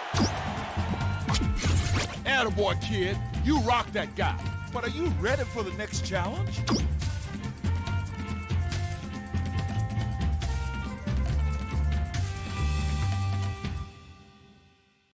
Attaboy, kid. You rock that guy. But are you ready for the next challenge?